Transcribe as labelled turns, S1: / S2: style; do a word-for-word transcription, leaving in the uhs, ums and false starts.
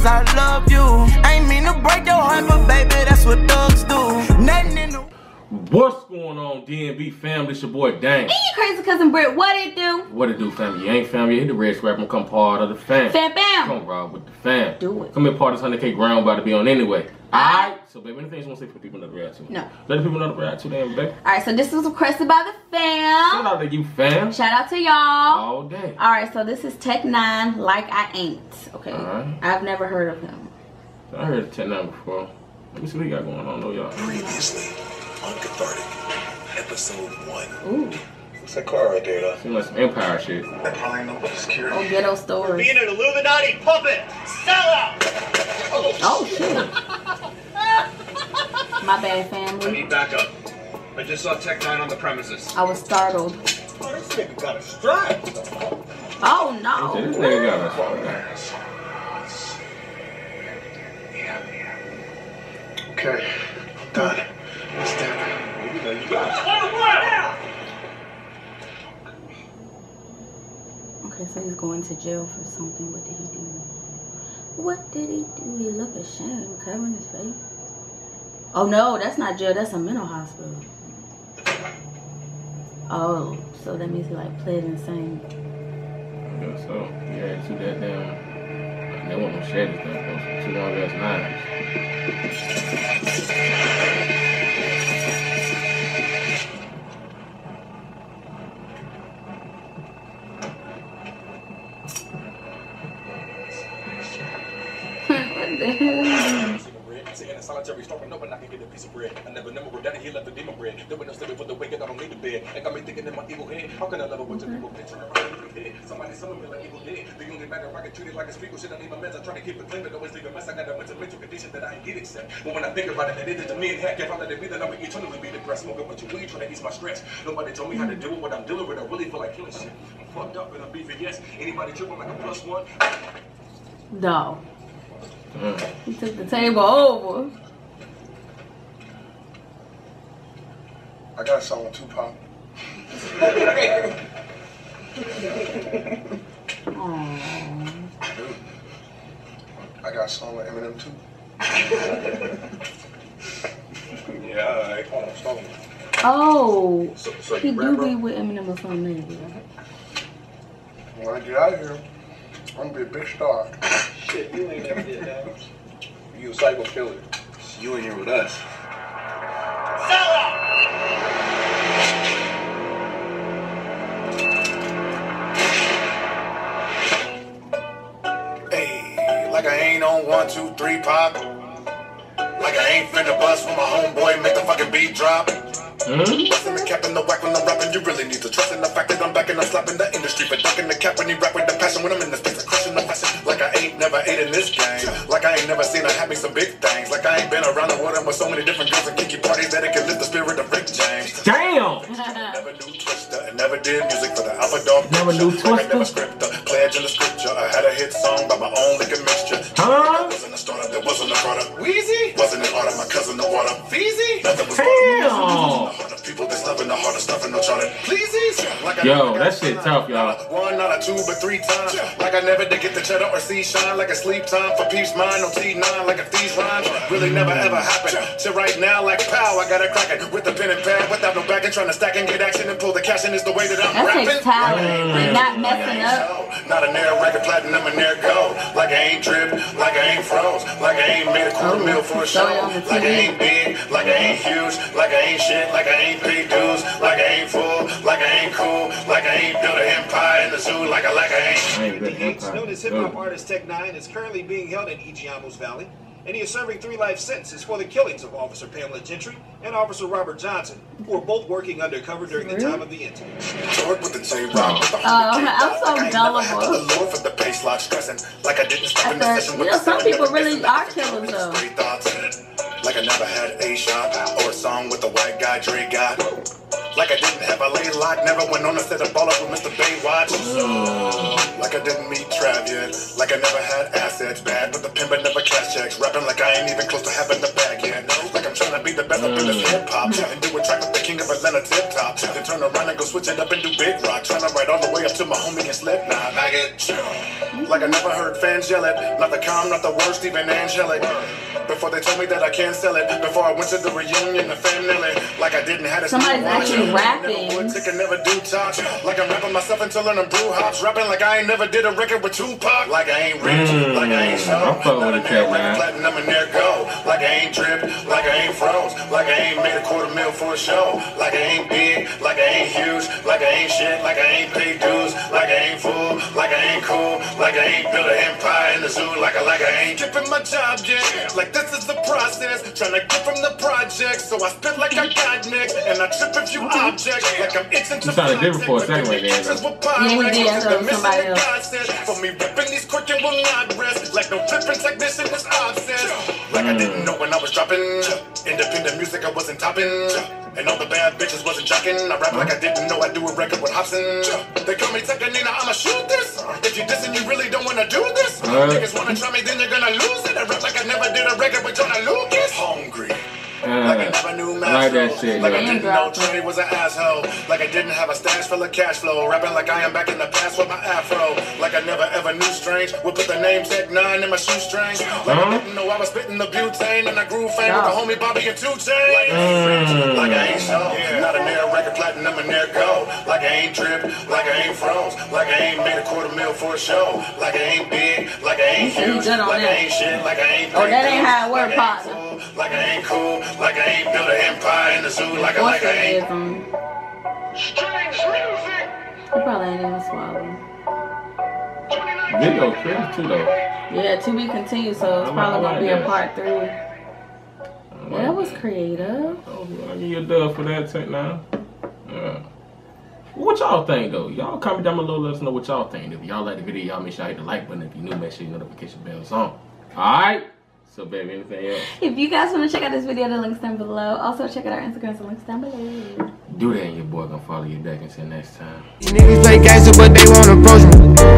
S1: cause I love you. I ain't mean to break your heart, but baby, that's what thugs do. Nothing in the...
S2: What's going on, D N B family? It's your boy Dang.
S3: And your crazy cousin Britt. What it do?
S2: What it do, family? You ain't family. You hit the red scrap and come part of the fam.
S3: Fam bam.
S2: Come ride with the fam.
S3: Do it.
S2: Come here, part of this one hundred K ground about to be on anyway. Alright? So, baby, anything you want to say for people not to react to?
S3: No.
S2: Let the people know to react to them, baby.
S3: Alright, so this was requested by the fam.
S2: Shout out to you, fam.
S3: Shout out to y'all.
S2: All day.
S3: Alright, so this is Tech N nine ne, Like I Ain't. Okay.
S2: Alright.
S3: I've never heard of him.
S2: I heard Tech N nine ne before. Let me see what he got going on, though, y'all.
S4: Previously on Cathartic, episode one.
S3: Ooh.
S4: What's that car right there, though?
S2: Seems like some Empire shit.
S4: That probably no security.
S3: Oh, ghetto stories.
S5: Being an Illuminati puppet! Sell out!
S3: Oh, shit. My bad,
S5: I
S3: family.
S5: need backup. I just saw Tech N nine ne on the premises.
S3: I was startled.
S4: Oh, this nigga got a strike.
S3: Oh, no.
S2: This nigga got us.
S4: Okay, I'm done. It's done. You know you got
S3: Okay, so he's going to jail for something. What did he do? What did he do? He looked ashamed, covering his face. Oh no, that's not jail. That's a mental hospital. Oh, so that means he like played insane.
S2: Yeah, so he had two that damn. They want no shades though. Those two long ass knives.
S3: What the hell?
S6: Sitting in solitary, stopping up and I can get a piece of bread. I never know where daddy he left the demon bread. There was no sleeping for the wicked, I don't need the bed. And got me thinking in my evil head. How can I love a bunch of people picture around evil head? Somebody summon me like evil dead. The only matter I get treated like a speaker. Shit, I need my meds. I try to keep it clean, but always leave a mess. I got a mental mental condition that I ain't get accept. But when I think about it, that it is to me and heck. If I let it be, then I'm eternally be depressed. Smoking what you weed, trying to ease my stress. Nobody told me how to deal with what I'm dealing with. I really feel like killing shit. I'm fucked up and I'm beefing, yes. Anybody tripping like a plus one?
S3: No. Mm. He took the table over.
S4: I got a song with Tupac.
S3: Aww.
S4: Dude, I got a song with Eminem too. Yeah, alright. Hold on, stop.
S3: Oh,
S4: So, so
S3: he
S4: you
S3: do
S4: rap, bro?
S3: be with Eminem or something, maybe.
S4: When I get out of here, I'm gonna be a big star.
S5: Shit, you ain't never did that.
S4: You a psycho killer. You in here with us.
S5: Sell out!
S4: Hey, like I ain't on one, two, three pop. Like I ain't finna bust when my homeboy make the fucking beat drop.
S2: Mm-hmm.
S4: Bustin' the cap in the whack when I'm rapping, you really need to trust in the fact that I'm back and I'm slapping the industry for ducking the cap when he rap with the passion when I'm in the space of crushing the fashion. Like I ain't never ate in this game. Like I ain't never seen her have me some big things. Like I ain't been around the world with so many different girls and kinky parties that it can lift the spirit of Rick James.
S2: Damn!
S4: Never knew Twister and never did music for the Alpha Dog.
S2: Never knew
S4: Like I never
S2: Twister?
S4: script the pledge in the scripture. I had a hit song by my own liquor mixture.
S2: Huh?
S4: Wasn't a startup, there wasn't a product. Wheezy? Wasn't an order, my cousin the water. Feezy? Nothing was
S2: Damn!
S4: people that's loving the hardest stuff and no trying to pleases. Like I
S2: Yo,
S4: never
S2: that
S4: got
S2: shit
S4: signed.
S2: tough, y'all.
S4: One, not a two, but three times. Like I never did get the cheddar or see shine. Like a sleep time for peace mind on T nine. Like if these rhymes really never ever happened. Till right now, like pow, I got it cracking with the pen and pad without no backing. Trying to stack and get action and pull the cash in is the way that I'm
S3: That
S4: rapping.
S3: takes talent.
S2: Mm.
S3: Like not messing up.
S4: Not a near record platinum and near gold. Like I ain't drip, like I ain't froze. Like I ain't made a quarter
S3: Oh,
S4: mil for a show.
S3: sorry, on the
S4: Like I
S3: T V.
S4: ain't big, like I ain't huge. Like I ain't shit, like I ain't paid dues. Like I ain't full, like I ain't cool. Like I ain't built an empire in the zoo. Like I like I ain't.
S2: I ain't
S5: The
S2: good
S5: Gates,
S2: empire.
S5: known as hip-hop artist Tech N nine ne, is currently being held in Igiamos Valley, and he is serving three life sentences for the killings of Officer Pamela Gentry and Officer Robert Johnson, who were both working undercover during the time of the incident.
S4: Short with the J-Rock with the
S3: Oh, I'm so
S4: like I ain't never had
S3: gullible.
S4: the lure for the bass lock stressing. Like I didn't stop in the
S3: After-
S4: session
S3: you
S4: with
S3: know,
S4: the
S3: some
S4: seven,
S3: people
S4: never
S3: really
S4: guessing
S3: are
S4: that
S3: killers,
S4: the
S3: though.
S4: straight thoughts. Like I never had a shot or a song with the white guy Dre got. Like I didn't have a lay lock, never went on a set of ballers with Mister Baywatch. Like I didn't meet Trav yet, like I never had assets. Bad with the pin but never cash checks. Rapping like I ain't even close to having the bag yet. Like I'm trying to be the best up in this hip hop. And do a track with the king of Atlanta tip top. Then turn around and go switch it up and do big rock. Trying to ride all the way up to my homie and Slipknot. Like I never heard fans yell it. Not the calm, not the worst, even angelic. Before they told me that I can't sell it. Before I went to the reunion, the family. Like I didn't have a
S3: somebody's actually rapping.
S4: Never, never do talk. Like I'm rapping myself until learning brew hops. Rapping like I ain't never did a record with Tupac. Like I ain't rich, mm, like I ain't so. Not a nail, like a platinum and there go. Like I ain't drip, like I ain't froze. Like I ain't made a quarter mil for a show. Like I ain't big, like I ain't huge. Like I ain't shit, like I ain't paid dues. Like I ain't full, like I ain't cool. Like I ain't built an empire in the zoo. Like I, like I ain't skipping my job yet. Like this is the process. Trying to get from the project. So I spit like I got next. And I trip a few objects. Like I'm itching to
S2: sounded different for a second right there.
S3: Yeah, he did. I thought it was somebody else.
S4: For me, ripping these quick and will not rest. Like no flipping technician is obsessed. Like I didn't know when I was dropping. Independent music I wasn't topping. And all the bad bitches wasn't jocking. I rap like I didn't know I do a record with Hobson. They call me Tech N nine ne, I'ma shoot this. If you dissing, you really don't wanna do this. Niggas wanna try me, then you're gonna lose it. I rap like I never did a record with Jonah Lucas. Hungry.
S2: Uh,
S4: like I never knew
S2: I like that shit.
S4: Like
S2: yeah.
S4: I didn't know Trinity was an asshole. Like I didn't have a stash full of cash flow. Rapping like I am back in the past with my afro. Like I never ever knew strange. Would put the name Tech N nine ne in my shoestrings. Like uh-huh. I didn't know I was spitting the butane. And I grew fame yeah. with the homie Bobby and two Chainz. Like I ain't rich, mm. like I ain't so. Yeah. Not a nail record platinum and there go. Like I ain't drip, like I ain't froze. Like I ain't made a quarter mil for a show. Like I ain't big, like I ain't huge. Like I ain't shit, like I ain't.
S3: Oh, that ain't how it work, partner.
S4: Like I ain't cool, like I ain't built an empire in the zoo, like I, like I ain't.
S3: Strange music. He probably ain't even swallowing.
S2: Video crazy too though.
S3: Yeah, to be continued, so it's probably gonna be a part three. Yeah, that was creative.
S2: I'll give you a dub for that, Tech N nine ne. Yeah. What y'all think though? Y'all comment down below, let us know what y'all think. If y'all like the video, y'all make sure you hit the like button. If you're new, make sure your notification bell is on. Alright? So baby, anything else? If you guys want to check out this video, the link's down below. Also check out our Instagram, the link's down below. Do that and your boy gonna follow you back until next time.
S1: These niggas play gangster, but they won't approach me.